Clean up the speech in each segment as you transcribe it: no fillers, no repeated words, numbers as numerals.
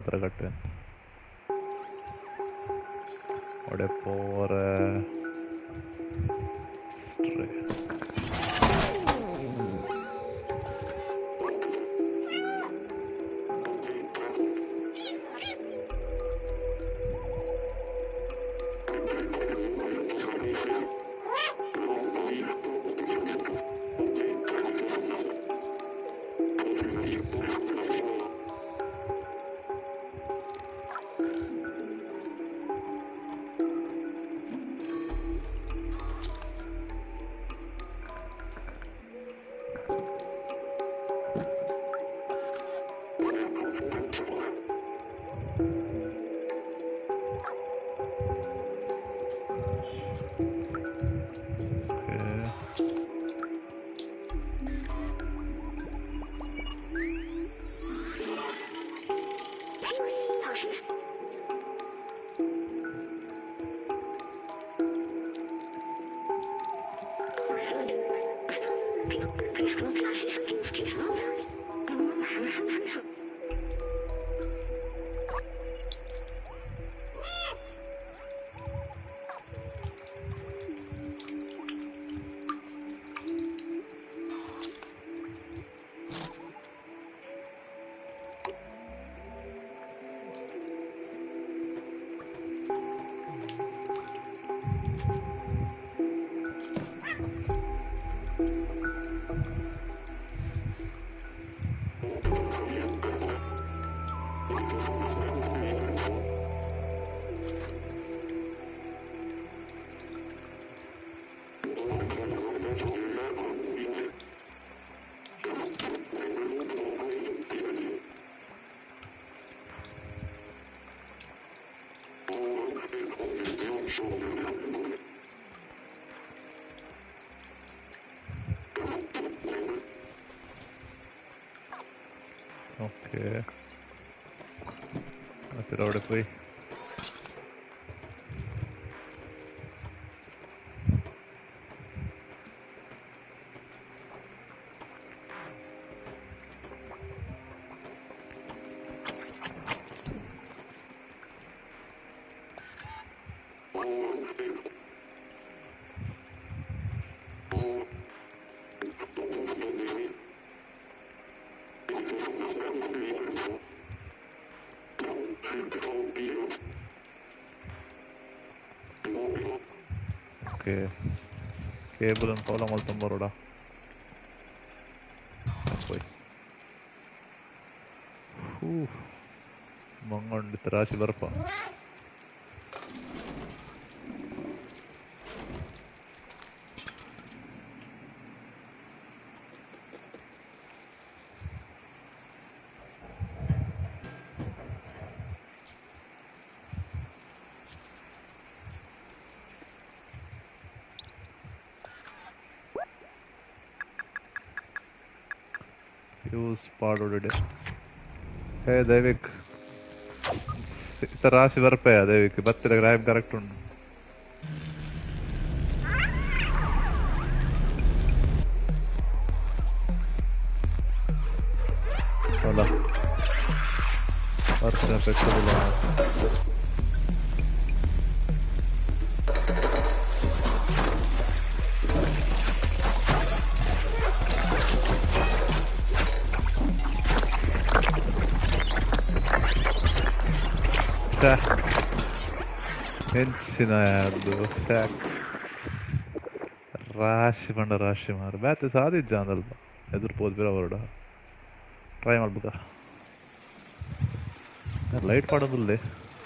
ತರ ಕಟ್ಟೆ ಒಡೆ ಪೋರ ಸ್ಟ್ರೇ Oke. Akhirnya udah play. Oke. Cable and follow molto moroda. Poi. Mangon di terasi berapa? Use part already. Hey Devik. Terasi berapa ya Devik? Battira grab correct undu. Hola. Partner peccadilla. Henchina yadu sack rashi panda rashi mar baate saadi janalba edur pod bira varda try malbuka light padandulle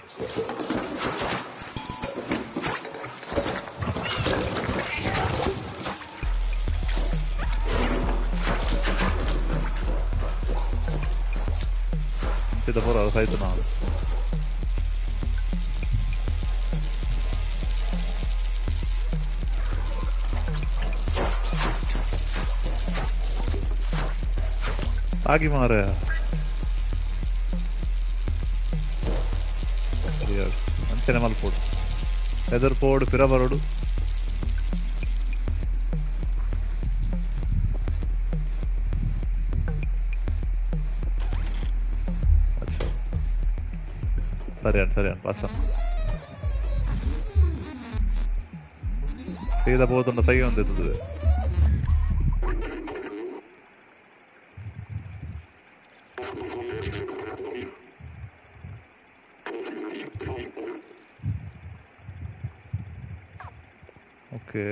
intida pora saita na आगे मार रहा है यार अंचने माल पोड़ इधर पोड़ फिर बरोडू अच्छा సరే అండి బస్ సీదా పోతున్న తగ్గి ఉంది ఎత్తుతుంది ఓకే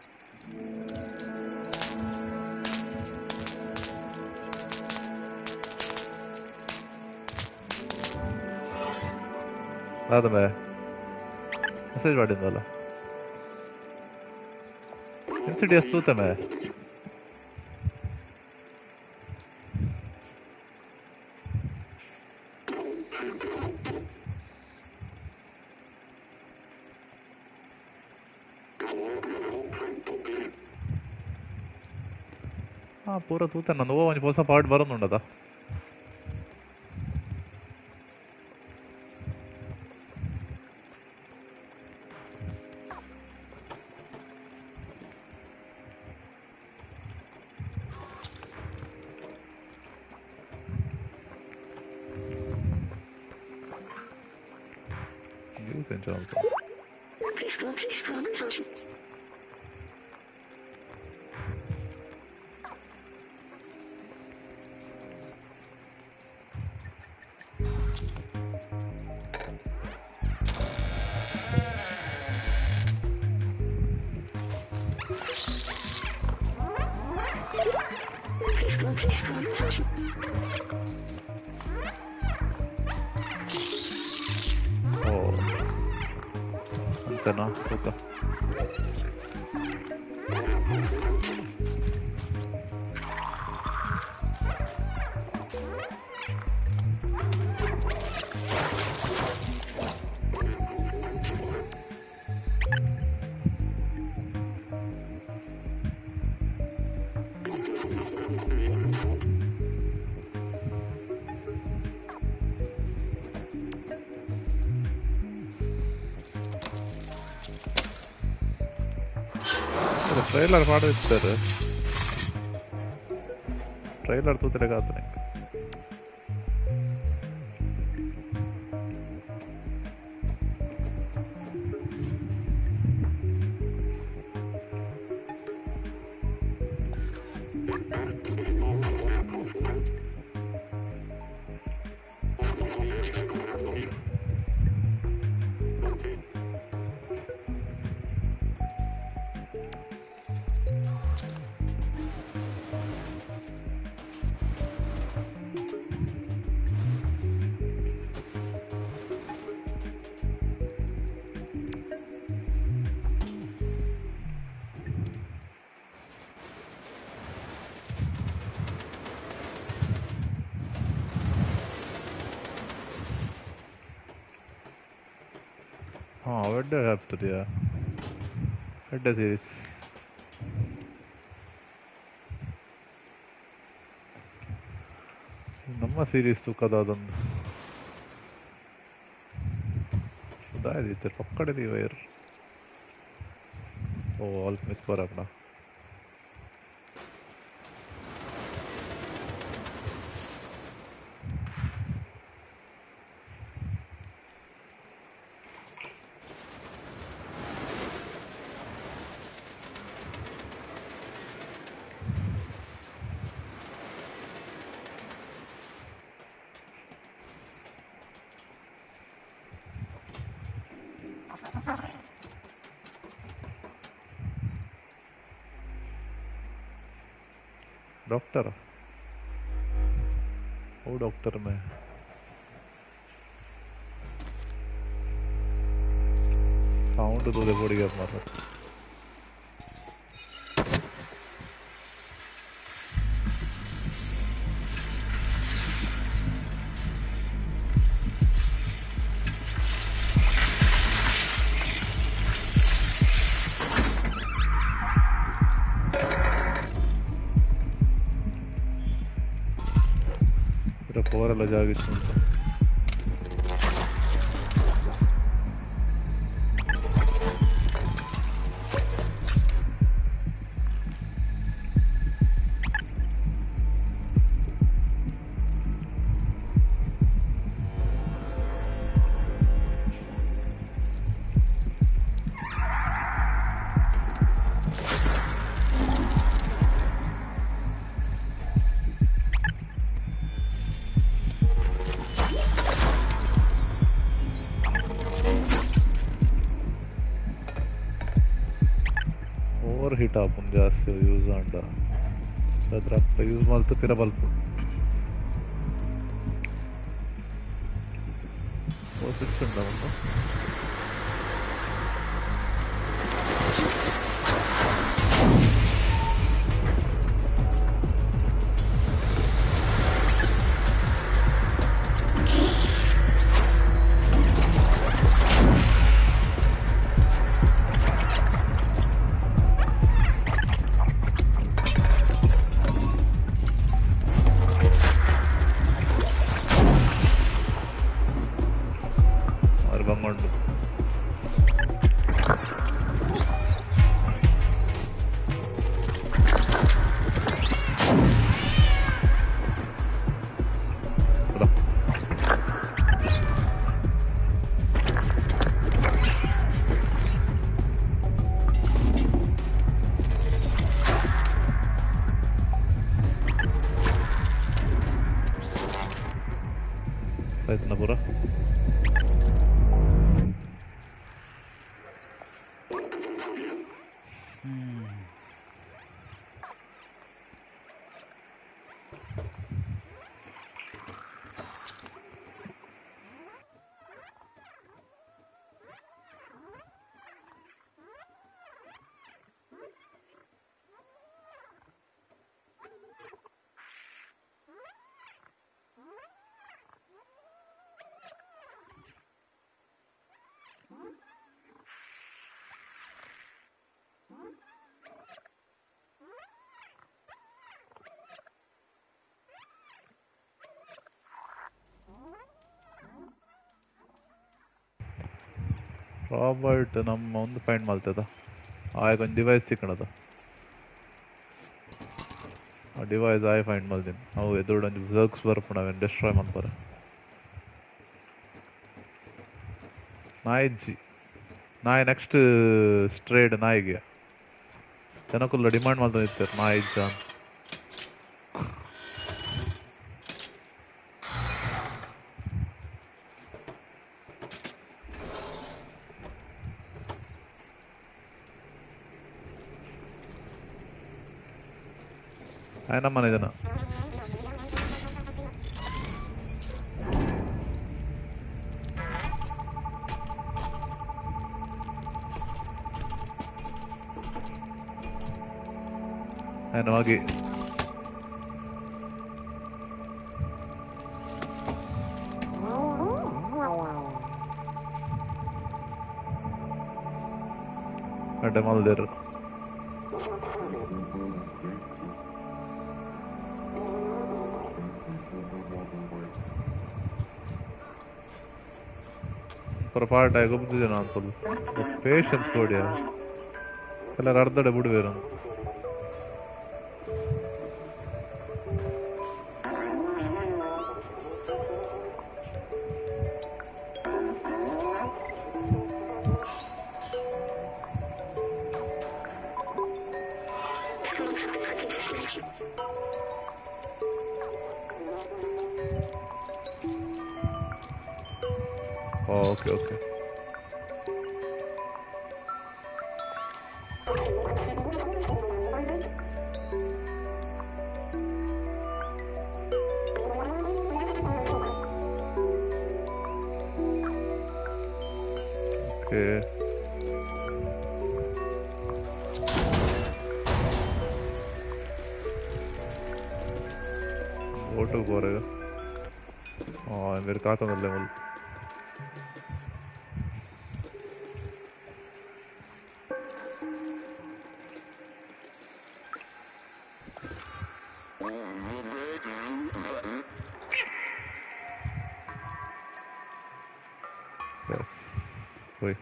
రాదమే మెసేజ్ పడింది వాళ్ళ ఇన్సిడియస్ చూతామే ಪೂರ ತೂತನ್ನ ನೋವು ಒಂಜಿ ಹೊಸ ಪಾರ್ಟ್ ಬರೋದುಂಡದ అంతేనా ఓకే ಟ್ರೈಲರ್ ಮಾಡಿರ್ತಾರೆ ಟ್ರೈಲರ್ ತೂತರೆ ಕಾತು ನಿಂಗೆ ವೆಡ್ಡೆ ಆಗ್ತದೆಯಾ ವೆಡ್ಡೆ ಸೀರೀಸ್ ನಮ್ಮ ಸೀರೀಸ್ ತೂಕದೊಂದು ಸುಧಾರಿತೆ ಪಕ್ಕಡೆ ವೈರ್ ಓ ಅಲ್ಪ ಮಿಸ್ ಬರಪ್ಪ डॉक्टर वो डॉक्टर में साउंड तो देखो पड़ी हमारा ಓವರೆಲ್ಲ ಜಾಗಿತ್ತು ಅಂತ ಓವರ್ ಹೀಟ್ ಆಪುಂಡು ಜಾಸ್ತಿ ಯೂಸ್ ಆಂಡ ಅದ್ರ ಯೂಸ್ ಮಲ್ತು ಪಿರ ಬಲ್ಪು ಸಿಕ್ಸ್ ಉಂಡ ಒಂದು ಬಂಗೊಂಡು ಆಯ್ತನ ಪೂರ ರಾಬರ್ಟ್ ನಮ್ಮ ಒಂದು ಫೈಂಡ್ ಮಾಡ್ತದ ಆಗ ಒಂದು ಡಿವೈಸ್ ಸಿಕ್ಕಣದ ಆ ಡಿವೈಸ್ ಆಯ್ ಫೈಂಡ್ ಮಾಡ್ತೀನಿ ಅವು ಎದುರುಡೊಂದು ವರ್ಕ್ಸ್ ಬರ್ಪು ನಾವೇನು ಡಿಸ್ಟ್ರಾಯ್ ಮಾಡ್ತಾರೆ ನಾಯಿಜ್ಜಿ ನಾಯಿ ನೆಕ್ಸ್ಟ್ ಸ್ಟ್ರೇಡ್ ನಾಯಿಗೆ ಜನಕ್ಕಲ್ಲ ಡಿಮಾಂಡ್ ಮಾಡ್ತಾ ನಾಯಿಜ್ಜ ಅಂತ ఆయన మన ఏదైనా ఆయన ಹೋಗಿ ಅಡ್ಡ ಮಲ್ದೇರು ಪಾರ್ಟ್ ಆಗಿ ಒಬ್ಬದಿದೆ ನಾನು ಸ್ವಲ್ಪ ಪೇಷನ್ಸ್ ಕೊಡಿ ಎಲ್ಲರೂ ಅರ್ಧಡೆ ಬಿಡ್ಬೇರು ಓಕೆ ಓಕೆ ಓಕೆ ಓಟು ಬೋರೆಗ मेरे काका मिल रहे वही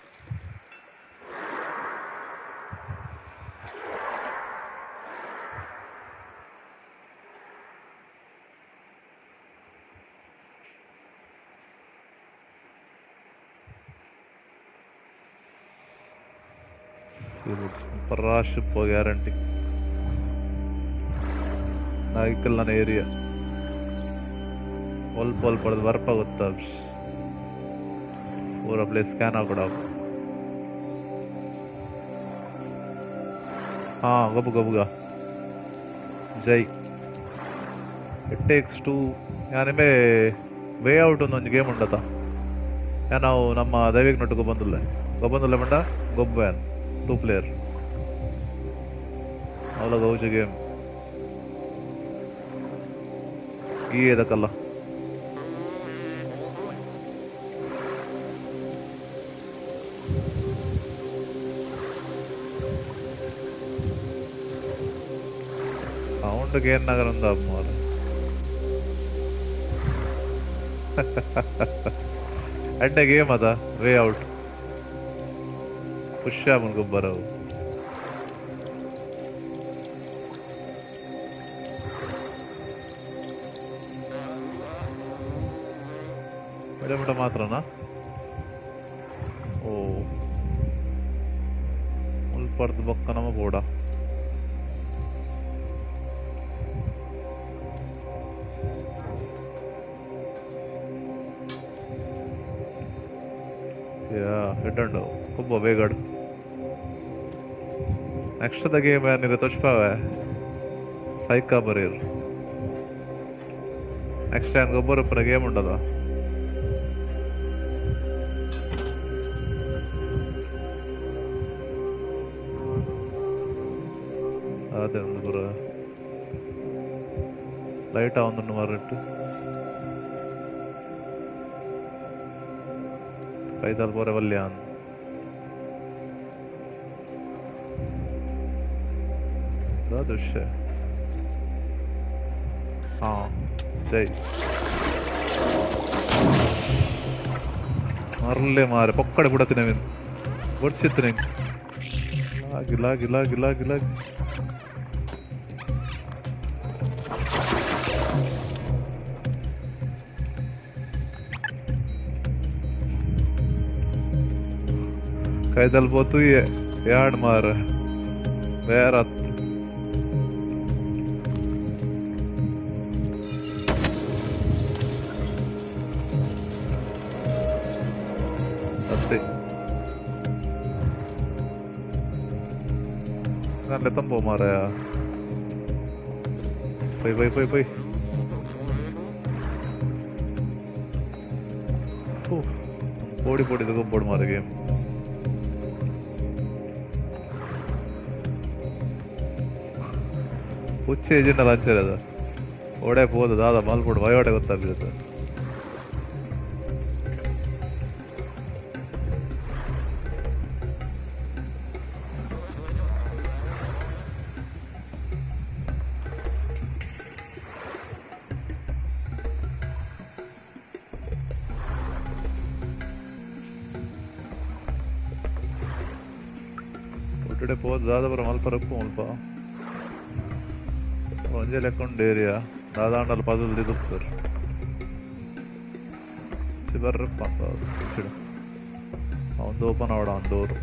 Paraship guarantee. Naikal an area. All pole for the Varpa with tubs. Or a place can out of ಗಬ್ಬು ಗಬ್ಬುಗ ಜೈ ಇಟ್ ಟೇಕ್ಸ್ ಟು ಯಾನಿಮೆ ವೇ ಔಟ್ ಒಂದು ಗೇಮ್ ಉಂಡತ ನಾವು ನಮ್ಮ ದೈವಿಕ ನೊಟ್ಟು ಗೊಬ್ಬಂದುಲ್ಲೆ ಮಂಡ ಗೊಬ್ಬನ್ 2 ಪ್ಲೇಯರ್ ಅವಲ ಗೌಜ ಗೇಮ್ ಈ ಇದಕ್ಕಲ್ಲ സൗണ്ട് കേറിനകരെന്താ മോനെ എന്റെ ഗെയിം അതാ വേ ഔട്ട് പുഷ്യാമൻ ಗೊಬ್ಬರವು ഇവിടെ മാത്രാണോ ഓ ഉൾപ്പുറത്ത് പൊക്ക നമ്മ പോടാ ಇಟ್ಟುಂಡು ಕುಬ್ಬ ಬೇಗಡು ನೆಕ್ಸ್ಟ್ ದ ಗೇಮ್ ಏನಿದೆ ತುಷ್ಪಾವೆ ಸೈಕಾ ಬರೀರ್ ನೆಕ್ಸ್ಟ್ ಏನ್ ಗೊಬ್ಬರ ಉಪ್ಪನ ಗೇಮ್ ಉಂಟದ ಅದೇ ಒಂದು ಪುರ ಲೈಟ್ ಆವೊಂದುಂಡು ಮಾರಿಟ್ಟು ಕೈದಾಲ್ ಪೋರೆ ವಲ್ಯ ಅಂದ್ ದೃಶ್ಯ ಜೈ ಮರ್ಲೆ ಮಾರೆ ಪೊಕ್ಕಡೆ ಬಿಡತ್ತಿನ ಬಡ್ಸಿತ್ತು ಲಾಗಿ ಲಾಗಿ ಲಾಗಿ ಲಾಗಿ ಲಾಗಿ ಕೈದಲ್ಲಿ ಬೋತು ಯಾಡ್ ಮಾರ ಬೇರೆ ಅತ್ತೆ നല്ല തമ്പോ മാറയാ പോയി പോടി പോടി ഇത് കൊമ്പോട് മാറുകയും ಹುಚ್ಚ ಏಜೆಂಟ್ ಹಂಚಿರೋದು ಓಡೇ ಹೋದ ದಾದ ಮಲ್ಬಿಡು ವಯೋಡೆ ಗೊತ್ತಾಗ್ಬಿಡುತ್ತೆ ಒಟ್ಟಡೆ ಹೋದ ದಾದ ಬರ ಮಲ್ಪರಕ್ಕೂ ಮಲ್ಪ ಒಂಜೆ ಲೆಕ್ಕೊಂಡ್ ಏರಿಯಾ ದಾದಾಂಡಲ್ಲಿ ಪದಲ್ ದಿದುಪ್ತರ್ ಬರ್ರಪ್ಪ ಅಂತ ಒಂದು ಓಪನ್ ಆವಡ ಒಂದು ಡೋರು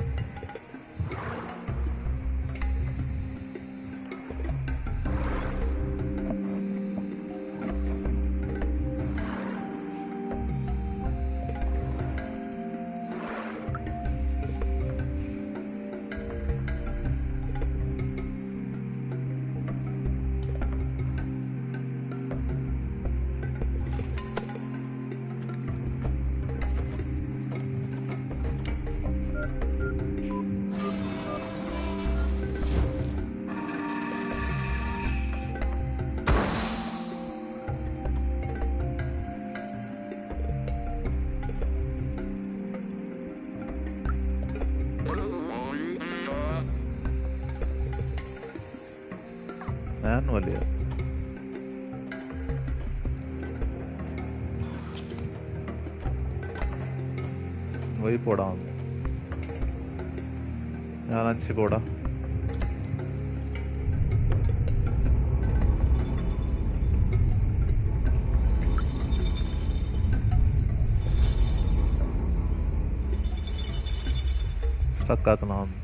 വലിയ വൈ പോടാ ഞാൻ അഞ്ച് പോടാ ಸ್ಟಕ್ ಆತ ನಾನು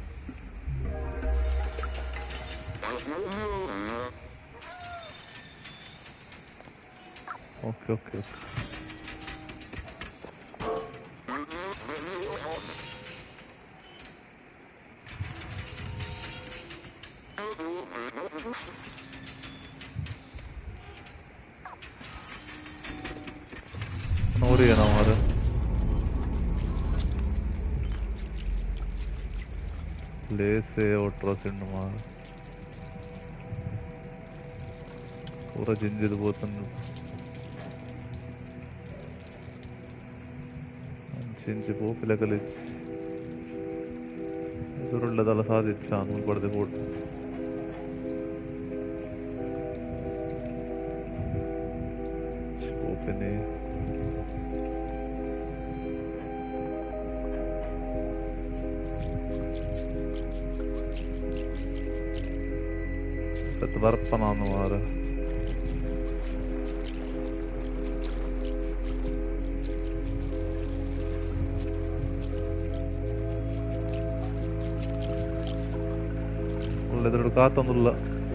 ಓಕೆ स्टोरी है ना हमारा. ले से ओट्रोस मार पूरा जिंजित పోతుంది. ಜಿಂಜಿ ಪೋಪಿಲ ಕಲಿಜ್ ಎದುರುಳ್ಳದಲ್ಲ ಸಾಧಿಚ್ಚ ಅನ್ಮಲ್ ಪಡೆದೆ ಫೋಟೋ ಪೋಪಿನಿ ಬರ್ಪನಾನು ಮಾರ ಒಳ್ಳೆದ್ರು ಕಾತೊಂದಿಲ್ಲ.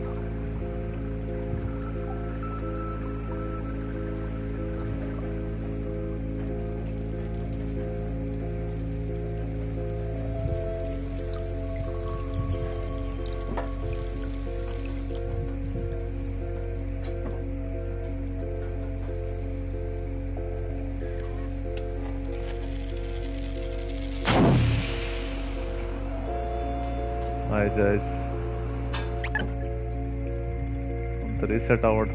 ಆಯ್ತು ಆಯ್ತು ಅಂತ ರೀಸೆಟ್ ಆವಡ್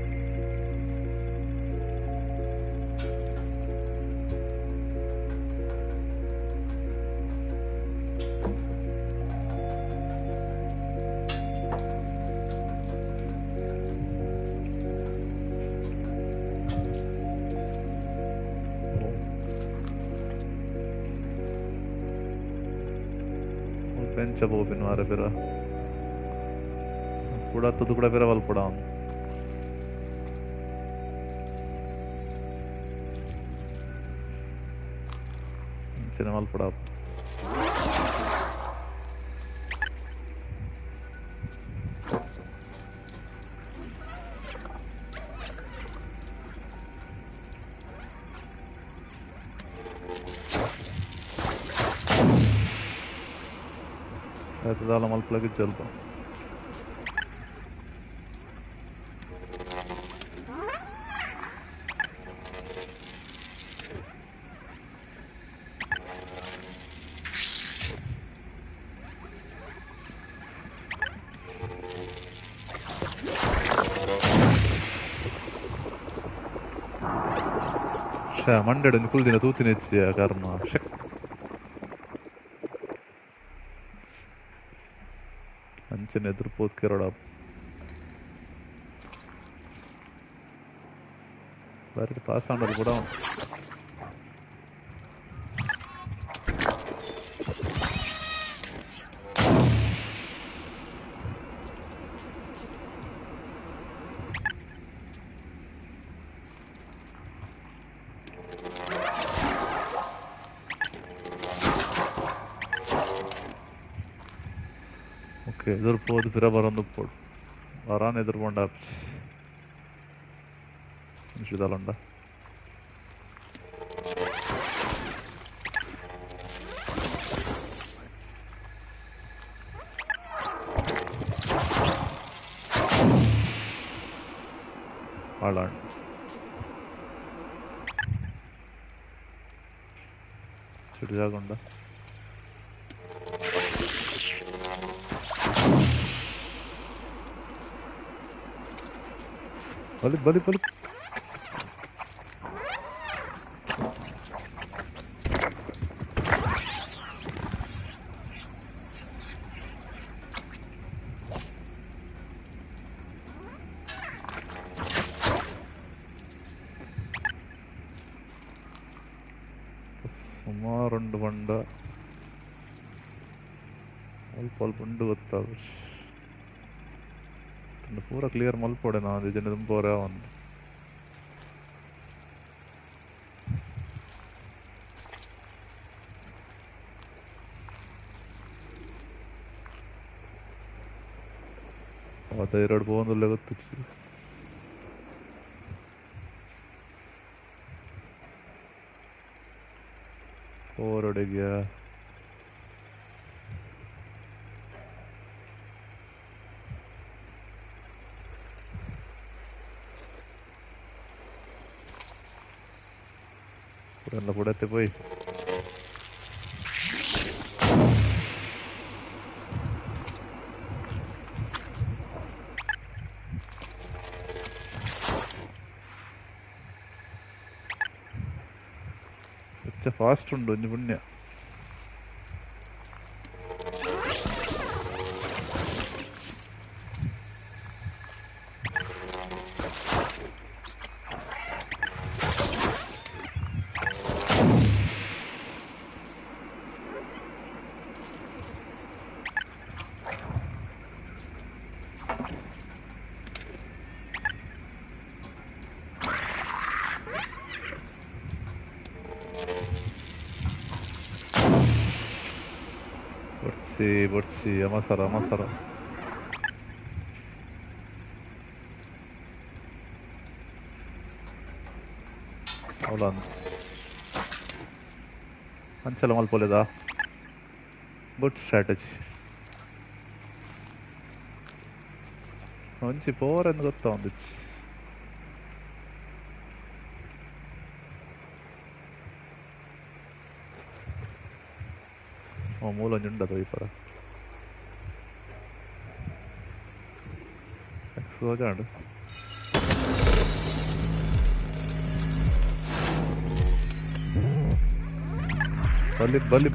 పెంచ పోపిన వారే పిర కూడా తుది కూడా పిర వాళ్ళు కూడా చిన్న వాళ్ళు కూడా ऐसे मल्पल की चलता मंडे कुल दिन तूती कर्म अंचन एदुपोत केरड़ा बारी पास आंडल कूड़ा ಎದುರ್ಬೋದು ಫಿರ ಬರೊಂದುಪ್ಪೋಡು ವರಾನ್ ಎದುರ್ಕೊಂಡ ನಿಷಿದಲ್ಲಂಡ ಆಳಾಂಡ್ ಸಿಡಿಜಾಗೊಂಡ बलिक बलिक बलिक ಸುಮಾರು ಒಂದು ಬಂಡ ಅಲ್ಪ ಅಲ್ಪ ಉಂಡು ಗೊತ್ತಾಗ पूरा क्लियर मल पड़े ना जिन तुम पो रहा हूँ आता इरड़ പോകുന്നില്ല ಗೊತ್ತಿತ್ತು ಓರೊಡೆಗೆ ಎಲ್ಲ ಪುಡತ್ತೆ ಪೋಯ್ ಫಾಸ್ಟ್ ಉಂಡು ಒಂಜಿ ಪುಣ್ಯ ಬಡ್ಸಿ ಅಮಸರ ಅವಳ ಅಂಚಲ ಮಲ್ಪೊಲೆದ ಗುಡ್ ಸ್ಟ್ರಾಟಜಿ ಒಂಚಿ ಪೋರ್ ಎಂದು ಗೊತ್ತಾ ಒಂದಿಚ್ಚಿ ಮೂಲ ಒಂಜುಂಡದು ಈ ಪರ ಸೋಜಾಂಡು ಬಲಿ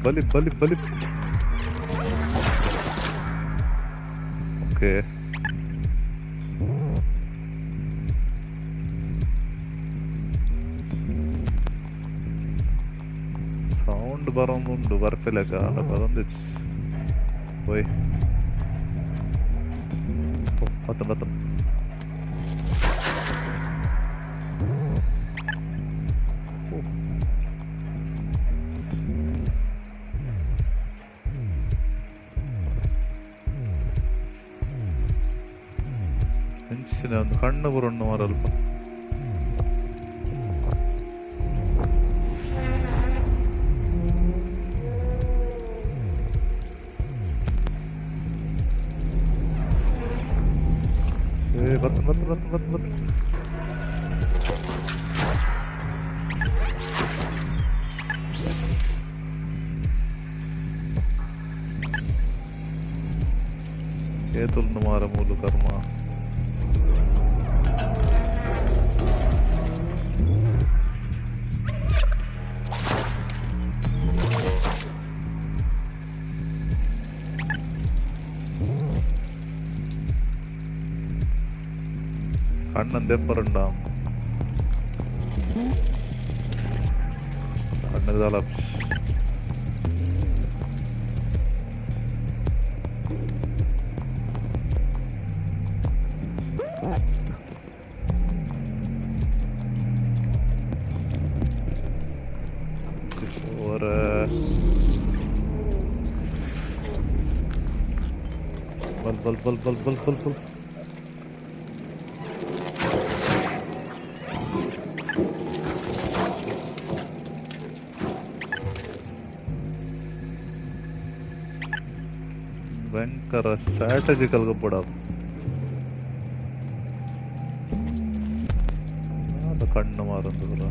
ಓಕೆ ಸೌಂಡ್ ಬರೋದುಂಡು ಬರ್ಪಿಲೆಕ್ಕ ಬರೋದಿಚ್ಚು പോയി പത്ത് മനുഷ്യനെ ഒന്ന് കണ്ണു പുറണ്ണു മാറಲ್ಪ ಬತ್ ಏತುಲ್ನು ಮಾರ ಮೂಲು ಕರ್ಮ കണ്ണൻ തെപ്പറുണ്ടാവും കണ്ണ് തളം ബൽ ಭಯಂಕರ ಸ್ಟ್ರಾಟಜಿಕಲ್ ಗೊಬ್ಬಡ ಅದು ಕಣ್ಣು ಮಾರಂದು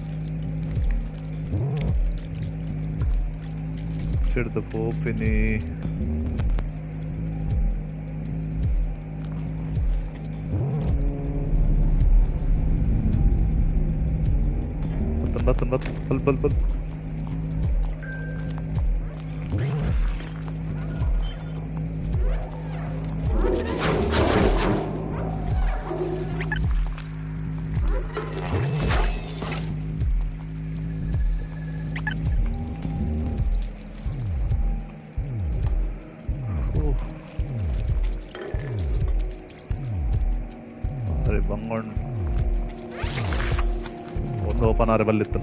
ಸಿಡ್ದು ಪೋಪಿನಿ ಬಲ್ ಬಂಗೊಂಡು ಒಂದು ಓಪನ್ ಆರೆ ಬಲ್ಲಿತ್ತು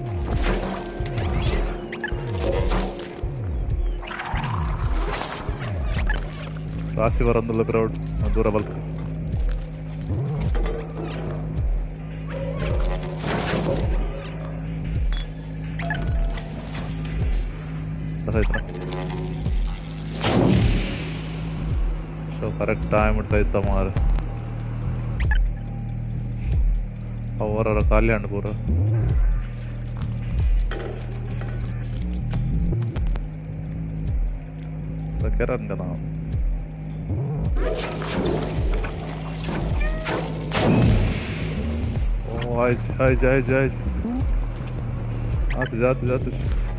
ರಾಶಿ ಬರಂದಿಲ್ಲ ಕ್ರೌಡ್ ದೂರ ಬಲ್ಕ ಸೊ ಕರೆಕ್ಟ್ ಟೈಮ್ ಇಡ್ತಾ ಮಾರ ಅವರ ಖಾಲಿ ಹಣ್ಣು ಪೂರ ಕೆರಂಗ ನಾವು ಓ ಆಯ್ತು ಆಯ್ತು ಆಯ್ತು ಆಯ್ತು ಆತು ಜಾತು ಜಾತು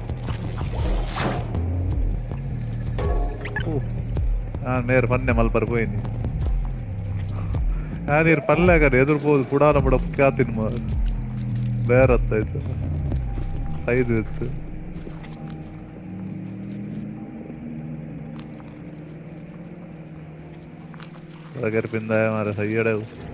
ನಾನು ಮೇರೆ ಪನ್ನೆ ಮಲ್ಪರ್ ಪೋಯಿನಿ ഞാനീർ പല്ലേക്കര എതിർപ്പോത് കൂടാതെ ഇവിടെ കാത്തിന് വേറെ എത്തായിട്ട് സൈഡ് വെച്ച് അതൊക്കെ പിന്തായ മാരെ സയ്യടെ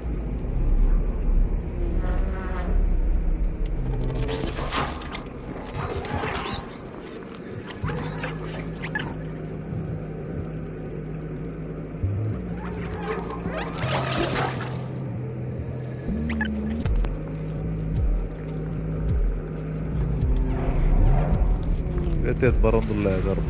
ವ್ಯತ್ಯಾಸ ಬರೋದಿಲ್ಲ ಧರ್ಮ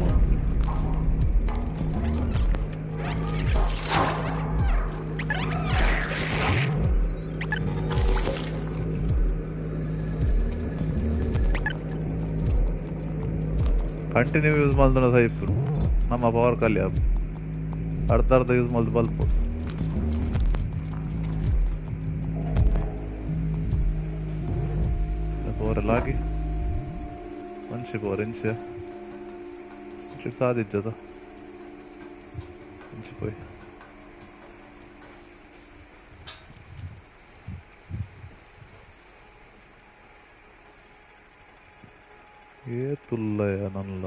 ಕಂಟಿನ್ಯೂ ಯೂಸ್ ಮಾಡಿದ್ರೆ ಸೈಫ್ ನಮ್ಮ ಪವರ್ ಖಾಲಿ ಆಗ ಅರ್ಧ ಯೂಸ್ ಮಾಡಿದ ಬಲ್ಪ್ ಪವರೆಲ್ಲಾಗಿ ಮನುಷ್ಯ ಪವರ್ ಇಂಚ ಸಾಧಿದ್ದದ ಇಂಚಿపోయి ఏ తుల్లయ నల్ల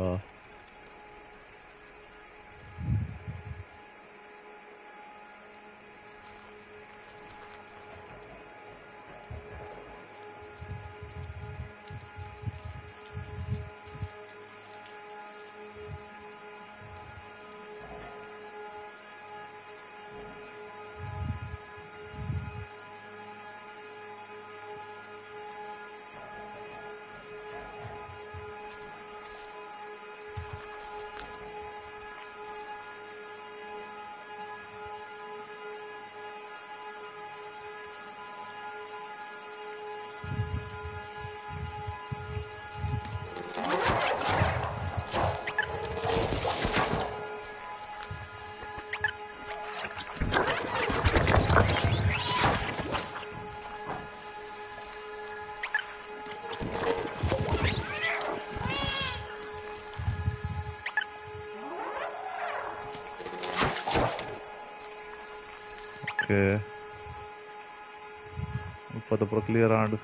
ಓಕೆ ಇಪ್ಪತ್ತು ಕ್ಲಿಯರ್ ಆಂಡ್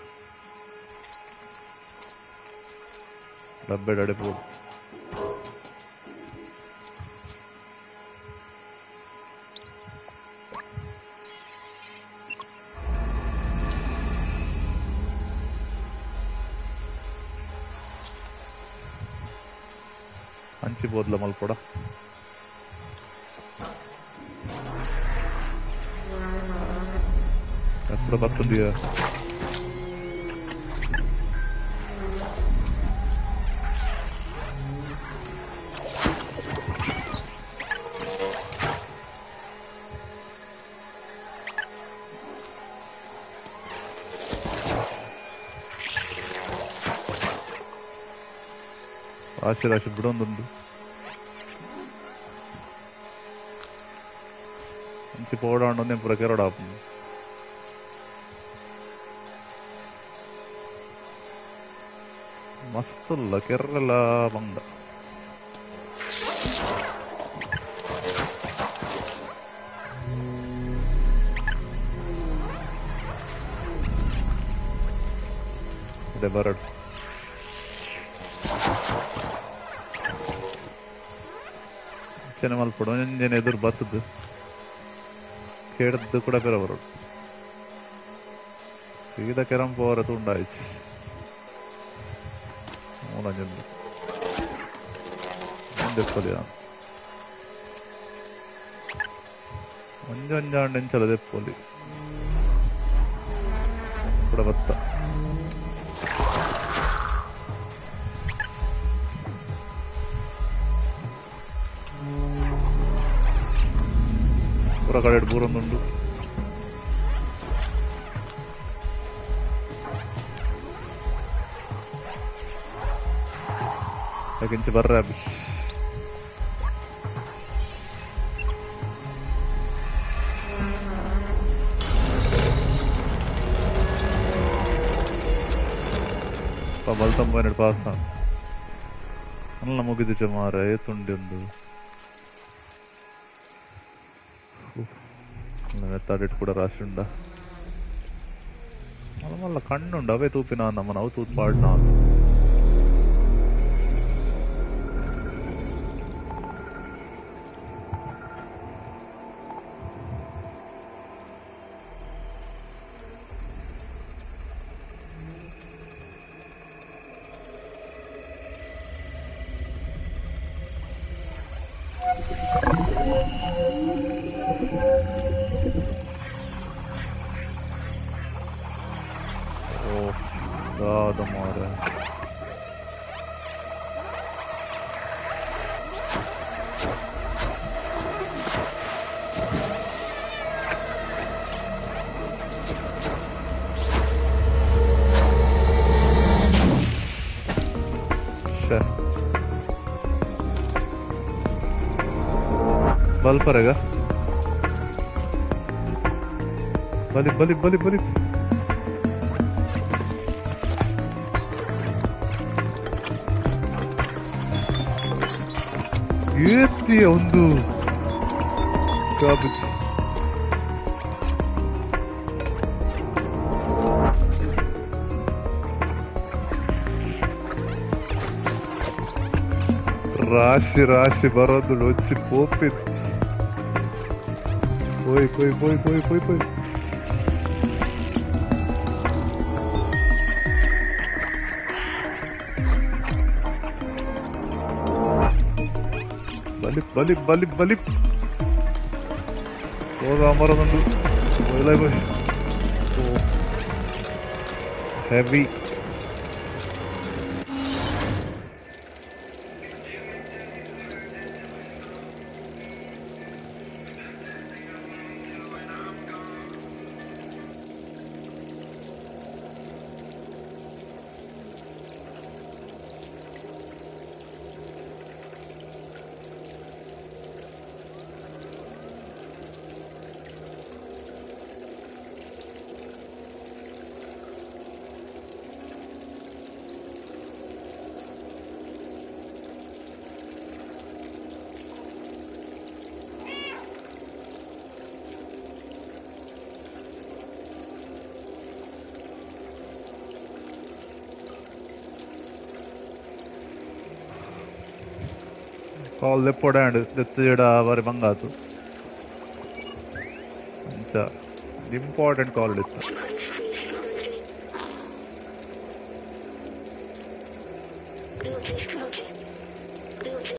ಡಬ್ಬೆ ಅಡಿಪೋಡು ಹಂಚಿಬೋದ್ಲ ಮಲ್ಪಡ ఎప్పుడు పడుతుంది రాశి రాశి బిడొందుండు మంచి పోవడం నేను పురకెరడాపు ಮಸ್ತುಲ್ಲ ಕೆರ್ರೆಲ್ಲ ಬಂದ ಇದೆ ಬರಡು ಚೆನ್ನ ಮಲ್ಪಡು ಎಂಜನ್ ಎದುರು ಬರ್ತದ್ದು ಕೇಳದ್ದು ಕೂಡ ಬೇರೆ ಬರೋಡು ಸೀದ ಕೆರಂಪ ಅವರ ತುಂಡಾಯ್ತು ಒಂಜೊಂಜಾಂಡು ಎಂಚಲ ದೆಪ್ಪೊಲಿ ಕೂಡ ಬತ್ತ ಪೂರ ಕಡೆ ಬೂರೊಂದುಂಡು ಯಾಕಿಂಚ ಬರ್ರ ಬಲ್ತಂ పోయినట్టు ಪಾಸ್ತಾನ ಅಲ್ಲ ಮುಗಿದಿಚ್ಚ ಮಾರ ಏತುಂಡಿ ಒಂದು మెత్తాడిట్టు కూడా రాసి ఉండ మళ్ళీ మళ్ళీ కన్నుండు అవే తూపినా అన్న మనం అవి తూపు పాడినా Dada mare. बल पड़ेगा बलि बलि बलि बलि ಏತಿ ಒಂದು ಕಾಬಿಜ್ ರಾಶಿ ರಾಶಿ ಬರೋದು వచ్చి పోపిది పోయి పోయి పోయి పోయి పోయి పోయి बलि बलि बलि ಹೋಗ ಮರದೊಂದು ಹೆವಿ ಕಾಲ್ ಲೆಪ್ಪೊಡಾಂಡ್ ದೆತ್ತುಜಡ ಅವರಿ ಬಂಗಾತು ಅಂಚ ಇಂಪಾರ್ಟೆಂಟ್ ಕಾಲ್ ಇತ್ತು